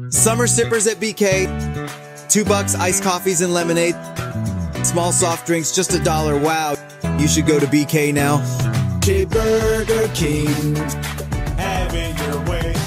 Summer sippers at BK. $2 iced coffees and lemonade. Small soft drinks, just $1. Wow, you should go to BK now. Burger King, have it your way.